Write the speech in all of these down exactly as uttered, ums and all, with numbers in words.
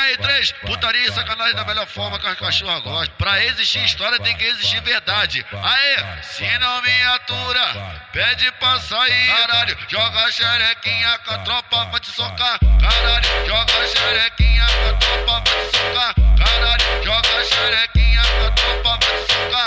aí, três, putaria e sacanagem da melhor forma que as cachorras gostam. Pra existir história tem que existir verdade. Aê, se não me atura, pede pra sair. Caralho, joga a xerequinha com a tropa pra te socar. Caralho, joga a xerequinha com a tropa pra te socar. Caralho, joga a xerequinha com a tropa pra te socar.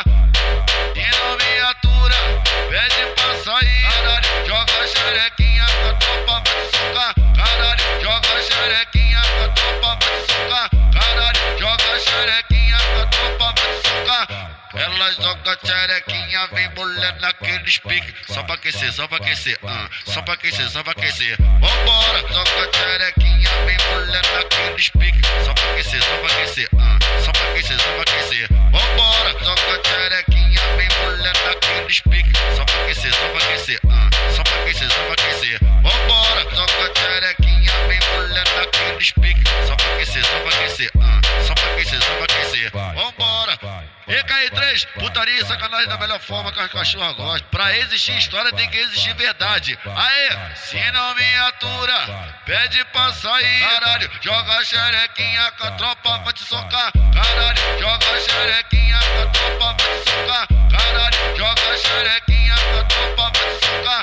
Se não me atura, pede pra sair. Caralho, joga a xerequinha com a tropa pra te socar. Caralho, joga a xerequinha com a tropa pra te socar. Caralho, joga a xerequinha com a tropa pra te socar. Elas jogam a xerequinha, vem bolando naqueles piques. Só pra aquecer, só pra aquecer, uh, só pra aquecer, só pra aquecer. Vambora, joga a xerequinha, vem bolando naqueles piques. Só pra aquecer, só pra aquecer, uh, só pra aquecer, só pra aquecer. Vambora, joga a xerequinha, vem bolando naqueles piques. Só pra aquecer, só pra aquecer, uh, só pra aquecer, só pra aquecer. Vambora, joga a xerequinha, vem bolando naqueles piques. Só pra aquecer, só pra aquecer, uh, só pra aquecer, só pra aquecer. Vambora. E K três, putaria e sacanagem da melhor forma que as cachorras gostam. Pra existir história tem que existir verdade. Aê, se não me atura, pede pra sair. Caralho, joga a xerequinha com a tropa pra te socar. Caralho, joga a xerequinha com a tropa pra te socar. Caralho, joga a xerequinha com a tropa pra te socar.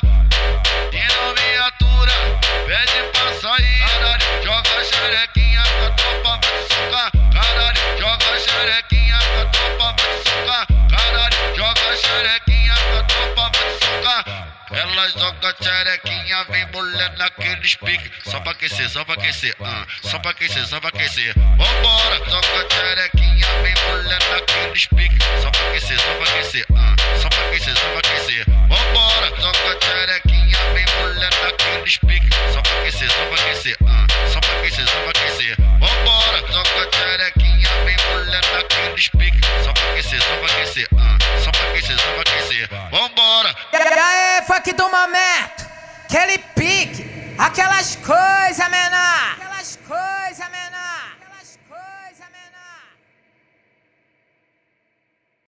Se não me atura, pede pra sair. Caralho, joga a xerequinha com a tropa pra te socar. Caralho, joga a xerequinha com a tropa pra te socar. Caralho, joga a xerequinha com a tropa pra te socar. Elas jogam a xerequinha, vem bolando naqueles piques. Só pra aquecer, só pra aquecer, uh, só pra aquecer, só pra aquecer. Vambora, joga a xerequinha, vem bolando naqueles piques. Só pra aquecer, só pra aquecer, uh, só pra aquecer, só pra aquecer. Vambora, joga a xerequinha, vem bolando naqueles piques. Só pra aquecer, só pra aquecer, uh, só pra aquecer, só pra aquecer. Vambora, joga a xerequinha, vem bolando naqueles piques. Só pra aquecer, só pra aquecer, uh, só pra aquecer, só pra aquecer. Vambora. E aí, funk do momento, aquele pique, aquelas coisas, menor.